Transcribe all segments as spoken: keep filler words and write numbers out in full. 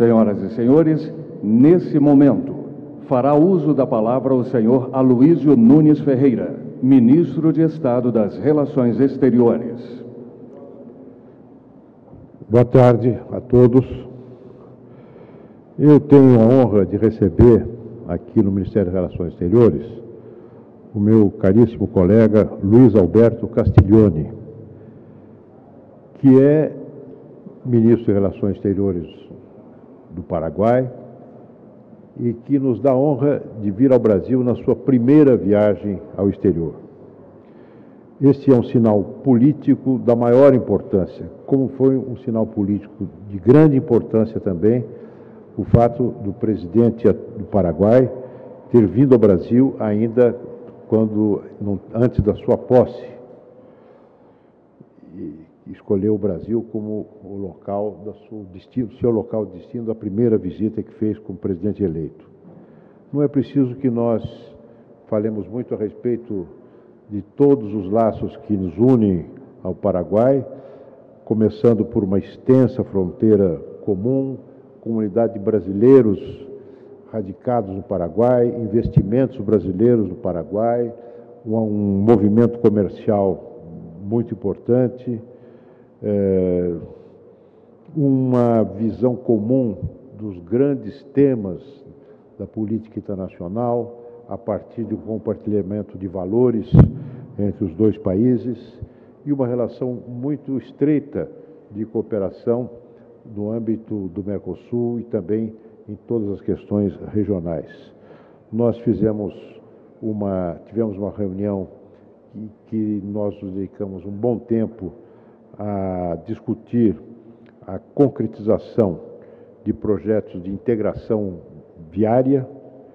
Senhoras e senhores, nesse momento, fará uso da palavra o senhor Aloísio Nunes Ferreira, Ministro de Estado das Relações Exteriores. Boa tarde a todos. Eu tenho a honra de receber aqui no Ministério das Relações Exteriores o meu caríssimo colega Luiz Alberto Castiglione, que é Ministro de Relações Exteriores do Paraguai e que nos dá a honra de vir ao Brasil na sua primeira viagem ao exterior. Este é um sinal político da maior importância, como foi um sinal político de grande importância também o fato do presidente do Paraguai ter vindo ao Brasil ainda quando, antes da sua posse, e escolheu o Brasil como o local da sua destino, seu local de destino da primeira visita que fez como presidente eleito. Não é preciso que nós falemos muito a respeito de todos os laços que nos unem ao Paraguai, começando por uma extensa fronteira comum, comunidade de brasileiros radicados no Paraguai, investimentos brasileiros no Paraguai, um, um movimento comercial muito importante, é, uma visão comum dos grandes temas da política internacional, a partir de um compartilhamento de valores entre os dois países e uma relação muito estreita de cooperação no âmbito do Mercosul e também em todas as questões regionais. Nós fizemos uma, tivemos uma reunião em que nós nos dedicamos um bom tempo a discutir a concretização de projetos de integração viária,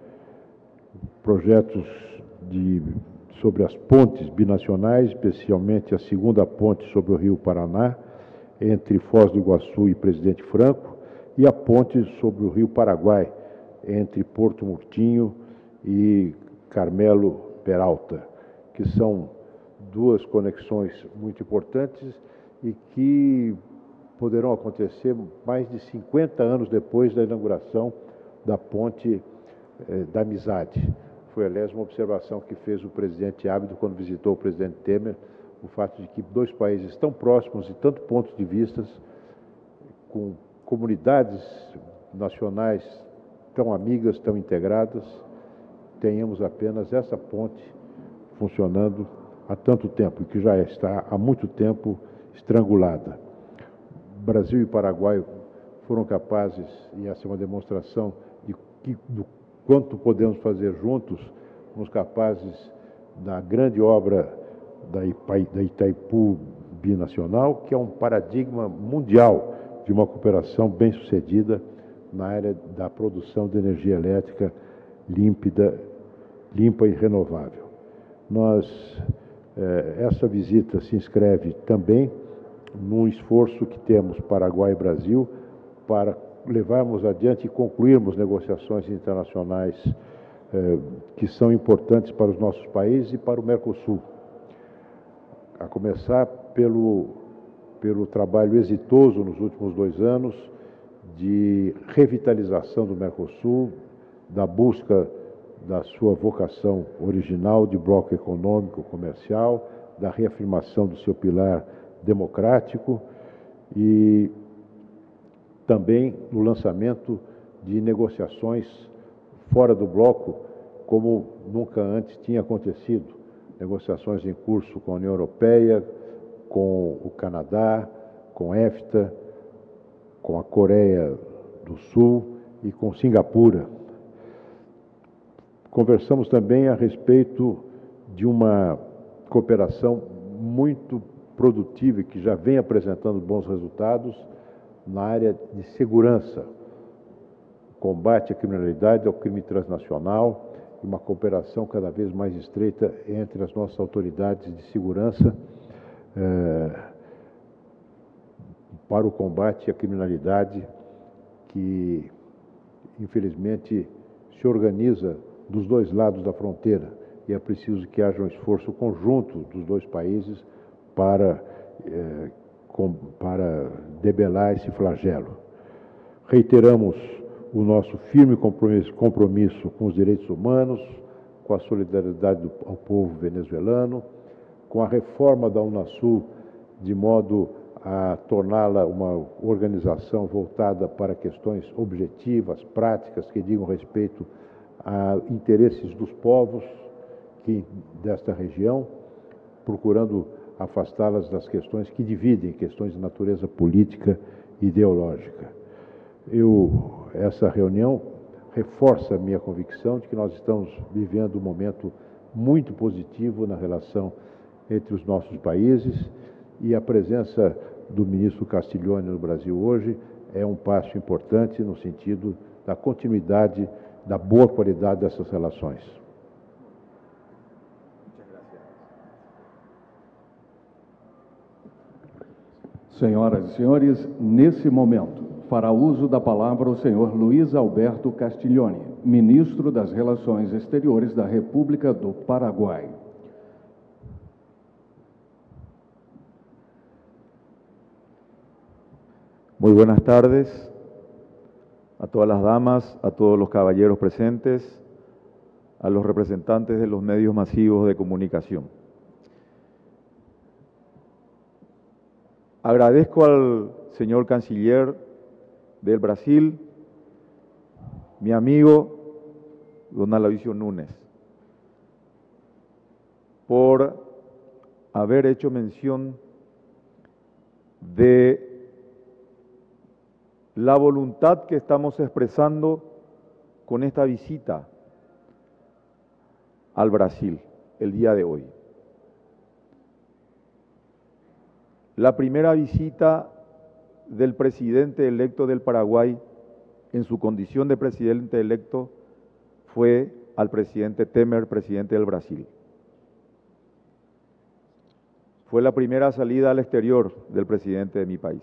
projetos de, sobre as pontes binacionais, especialmente a segunda ponte sobre o Rio Paraná, entre Foz do Iguaçu e Presidente Franco, e a ponte sobre o Rio Paraguai, entre Porto Murtinho e Carmelo Peralta, que são duas conexões muito importantes e que poderão acontecer mais de cinquenta anos depois da inauguração da ponte eh, da Amizade. Foi, aliás, uma observação que fez o presidente Ábido quando visitou o presidente Temer, o fato de que dois países tão próximos de tantos pontos de vista, com comunidades nacionais tão amigas, tão integradas, tenhamos apenas essa ponte funcionando há tanto tempo, e que já está há muito tempo estrangulada. Brasil e Paraguai foram capazes, e essa é uma demonstração de que, do quanto podemos fazer juntos, fomos capazes da grande obra da Itaipu Binacional, que é um paradigma mundial de uma cooperação bem-sucedida na área da produção de energia elétrica límpida, limpa e renovável. Nós, eh, essa visita se inscreve também num esforço que temos Paraguai e Brasil para levarmos adiante e concluirmos negociações internacionais eh, que são importantes para os nossos países e para o Mercosul. A começar pelo, pelo trabalho exitoso nos últimos dois anos de revitalização do Mercosul, da busca da sua vocação original de bloco econômico comercial, da reafirmação do seu pilar democrático e também no lançamento de negociações fora do bloco, como nunca antes tinha acontecido. Negociações em curso com a União Europeia, com o Canadá, com a EFTA, com a Coreia do Sul e com Singapura. Conversamos também a respeito de uma cooperação muito produtiva e que já vem apresentando bons resultados na área de segurança, combate à criminalidade, ao crime transnacional, e uma cooperação cada vez mais estreita entre as nossas autoridades de segurança eh, para o combate à criminalidade que, infelizmente, se organiza dos dois lados da fronteira, e é preciso que haja um esforço conjunto dos dois países para, eh, com, para debelar esse flagelo. Reiteramos o nosso firme compromisso, compromisso com os direitos humanos, com a solidariedade do, ao povo venezuelano, com a reforma da Unasul, de modo a torná-la uma organização voltada para questões objetivas, práticas, que digam respeito a interesses dos povos que, desta região, procurando afastá-las das questões que dividem, questões de natureza política e ideológica. Eu, essa reunião reforça a minha convicção de que nós estamos vivendo um momento muito positivo na relação entre os nossos países, e a presença do ministro Castiglione no Brasil hoje é um passo importante no sentido da continuidade, da boa qualidade dessas relações. Senhoras e senhores, nesse momento, fará uso da palavra o senhor Luiz Alberto Castiglione, ministro das Relações Exteriores da República do Paraguai. Muy buenas tardes a todas las damas, a todos los caballeros presentes, a los representantes de los medios masivos de comunicación. Agradezco al señor canciller del Brasil, mi amigo don Aloysio Núñez, por haber hecho mención de la voluntad que estamos expresando con esta visita al Brasil el día de hoy. La primera visita del presidente electo del Paraguay en su condición de presidente electo fue al presidente Temer, presidente del Brasil. Fue la primera salida al exterior del presidente de mi país.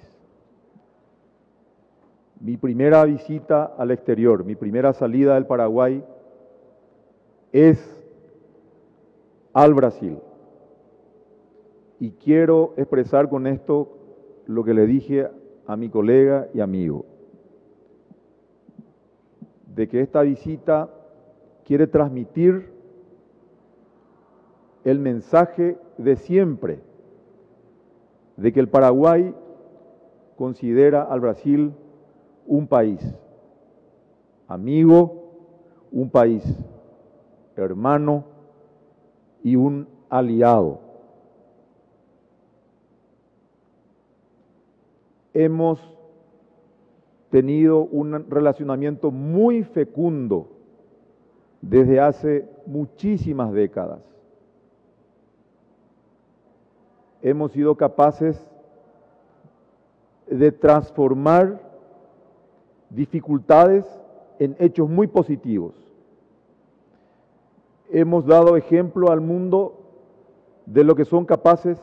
Mi primera visita al exterior, mi primera salida del Paraguay es al Brasil. Y quiero expresar con esto lo que le dije a mi colega y amigo, de que esta visita quiere transmitir el mensaje de siempre, de que el Paraguay considera al Brasil un país amigo, un país hermano y un aliado. Hemos tenido un relacionamiento muy fecundo desde hace muchísimas décadas. Hemos sido capaces de transformar dificultades en hechos muy positivos. Hemos dado ejemplo al mundo de lo que son capaces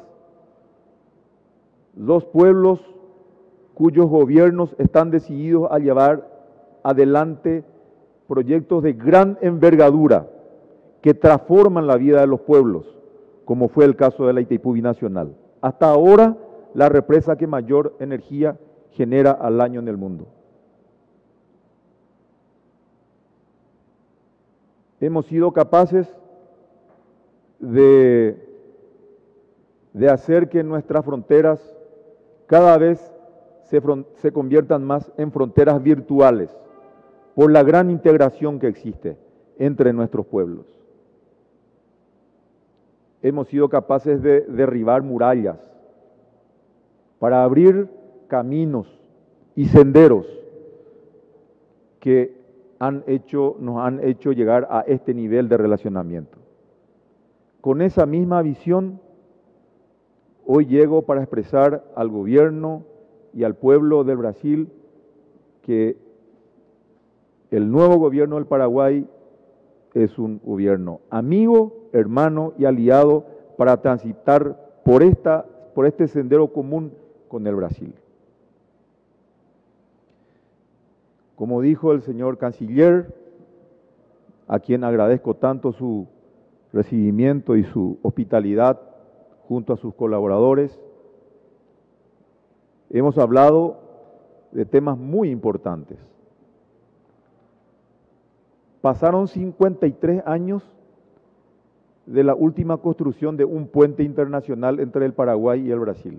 los pueblos cuyos gobiernos están decididos a llevar adelante proyectos de gran envergadura que transforman la vida de los pueblos, como fue el caso de la Itaipú Binacional. Hasta ahora, la represa que mayor energía genera al año en el mundo. Hemos sido capaces de, de hacer que nuestras fronteras cada vez se, se conviertan más en fronteras virtuales por la gran integración que existe entre nuestros pueblos. Hemos sido capaces de derribar murallas para abrir caminos y senderos que han hecho, nos han hecho llegar a este nivel de relacionamiento. Con esa misma visión, hoy llego para expresar al gobierno y al pueblo del Brasil que el nuevo gobierno del Paraguay es un gobierno amigo, hermano y aliado para transitar por, esta, por este sendero común con el Brasil. Como dijo el señor canciller, a quien agradezco tanto su recibimiento y su hospitalidad junto a sus colaboradores, hemos hablado de temas muy importantes. Pasaron cincuenta y tres años de la última construcción de un puente internacional entre el Paraguay y el Brasil.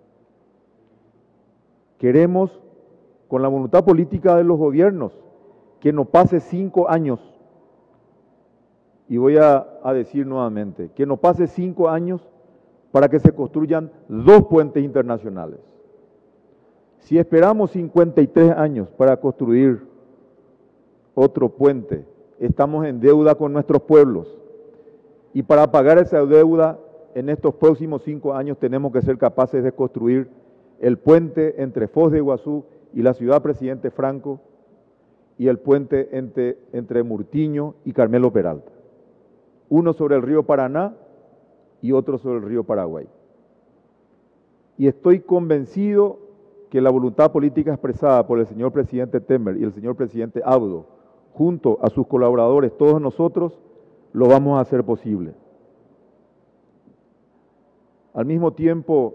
Queremos, con la voluntad política de los gobiernos, que no pase cinco años, y voy a, a decir nuevamente, que no pase cinco años para que se construyan dos puentes internacionales. Si esperamos cincuenta y tres años para construir otro puente, estamos en deuda con nuestros pueblos. Y para pagar esa deuda, en estos próximos cinco años tenemos que ser capaces de construir el puente entre Foz de Iguazú y la ciudad Presidente Franco, y el puente entre, entre Murtiño y Carmelo Peralta. Uno sobre el río Paraná y otro sobre el río Paraguay. Y estoy convencido que la voluntad política expresada por el señor presidente Temer y el señor presidente Abdo, junto a sus colaboradores, todos nosotros, lo vamos a hacer posible. Al mismo tiempo,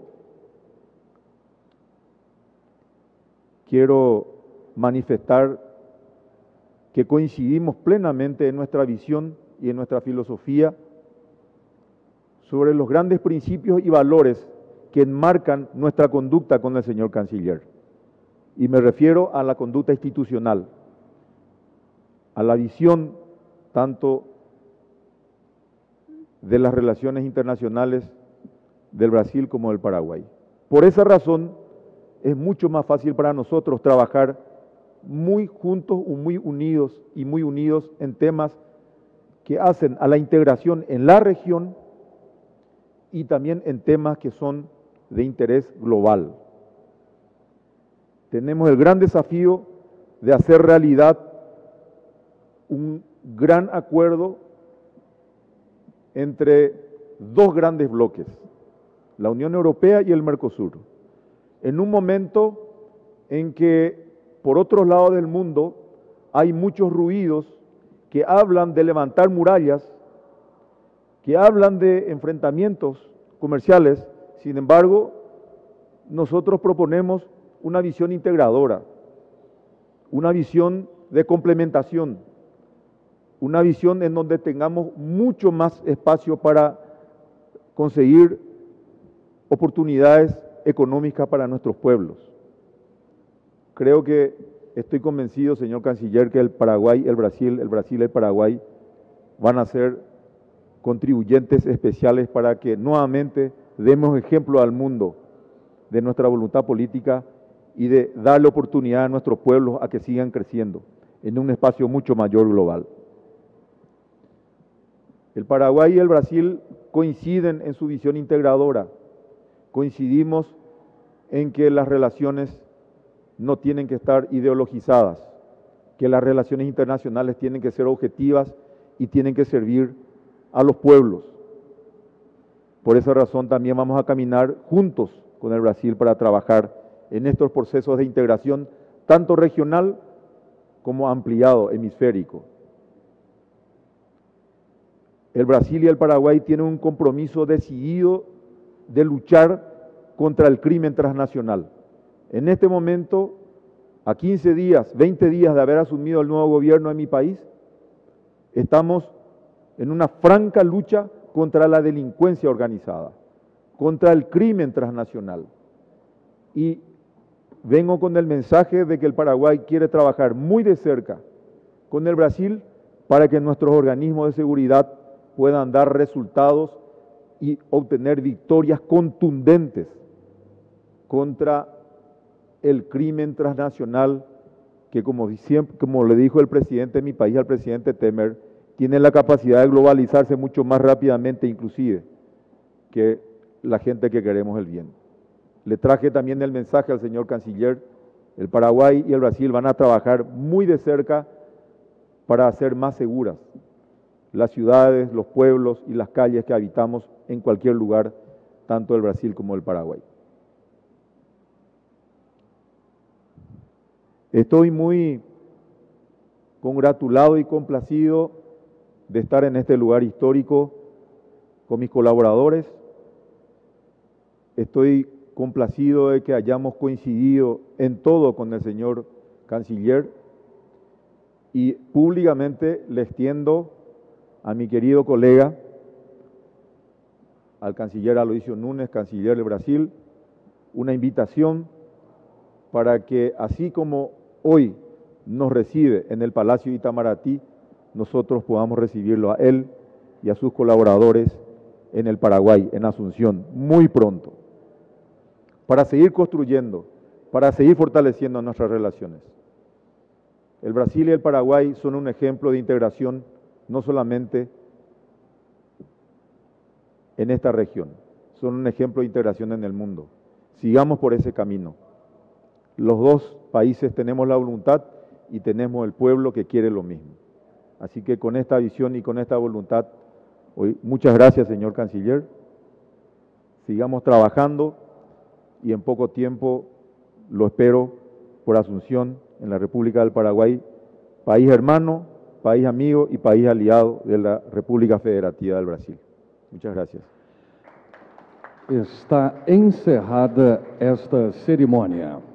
quiero manifestar que coincidimos plenamente en nuestra visión y en nuestra filosofía sobre los grandes principios y valores que enmarcan nuestra conducta con el señor canciller. Y me refiero a la conducta institucional, a la visión tanto de las relaciones internacionales del Brasil como del Paraguay. Por esa razón, es mucho más fácil para nosotros trabajar muy juntos, muy unidos y muy unidos en temas que hacen a la integración en la región y también en temas que son de interés global. Tenemos el gran desafío de hacer realidad un gran acuerdo entre dos grandes bloques, la Unión Europea y el Mercosur, en un momento en que por otros lados del mundo hay muchos ruidos que hablan de levantar murallas, que hablan de enfrentamientos comerciales. Sin embargo, nosotros proponemos una visión integradora, una visión de complementación, una visión en donde tengamos mucho más espacio para conseguir oportunidades económicas para nuestros pueblos. Creo que estoy convencido, señor canciller, que el Paraguay, el Brasil, el Brasil y el Paraguay van a ser contribuyentes especiales para que nuevamente demos ejemplo al mundo de nuestra voluntad política y de darle oportunidad a nuestros pueblos a que sigan creciendo en un espacio mucho mayor global. El Paraguay y el Brasil coinciden en su visión integradora. Coincidimos en que las relaciones no tienen que estar ideologizadas, que las relaciones internacionales tienen que ser objetivas y tienen que servir a los pueblos. Por esa razón también vamos a caminar juntos con el Brasil para trabajar en estos procesos de integración, tanto regional como ampliado, hemisférico. El Brasil y el Paraguay tienen un compromiso decidido de luchar contra el crimen transnacional. En este momento, a quince días, veinte días de haber asumido el nuevo gobierno en mi país, estamos en una franca lucha contra la delincuencia organizada, contra el crimen transnacional. Y vengo con el mensaje de que el Paraguay quiere trabajar muy de cerca con el Brasil para que nuestros organismos de seguridad puedan dar resultados y obtener victorias contundentes contra el crimen transnacional que, como, siempre, como le dijo el presidente de mi país al presidente Temer, tiene la capacidad de globalizarse mucho más rápidamente inclusive que la gente que queremos el bien. Le traje también el mensaje al señor canciller, el Paraguay y el Brasil van a trabajar muy de cerca para hacer más seguras las ciudades, los pueblos y las calles que habitamos en cualquier lugar, tanto del Brasil como del Paraguay. Estoy muy congratulado y complacido de estar en este lugar histórico con mis colaboradores. Estoy complacido de que hayamos coincidido en todo con el señor canciller y públicamente le extiendo a mi querido colega, al canciller Aloysio Núñez, canciller de Brasil, una invitación para que así como hoy nos recibe en el Palacio de Itamaraty, nosotros podamos recibirlo a él y a sus colaboradores en el Paraguay, en Asunción, muy pronto, para seguir construyendo, para seguir fortaleciendo nuestras relaciones. El Brasil y el Paraguay son un ejemplo de integración, no solamente en esta región, son un ejemplo de integración en el mundo. Sigamos por ese camino. Los dos países tenemos la voluntad y tenemos el pueblo que quiere lo mismo. Así que con esta visión y con esta voluntad, hoy, muchas gracias, señor canciller. Sigamos trabajando y en poco tiempo lo espero por Asunción, en la República del Paraguay, país hermano, país amigo y país aliado de la República Federativa del Brasil. Muchas gracias. Está encerrada esta cerimônia.